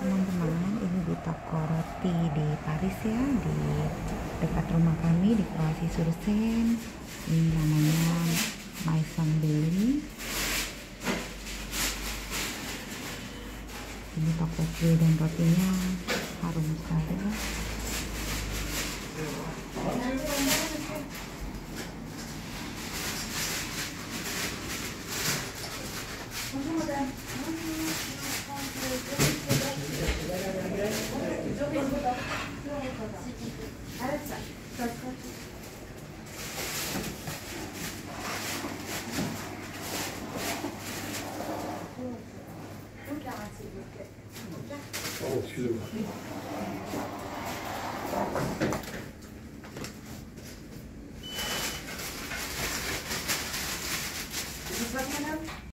teman-teman, ini di toko roti di Paris ya, di dekat rumah kami di Croatie sur Seine. Ini namanya Maison Belli. Ini toko kue dan rotinya harum sekali ya. Oh, excusez-moi.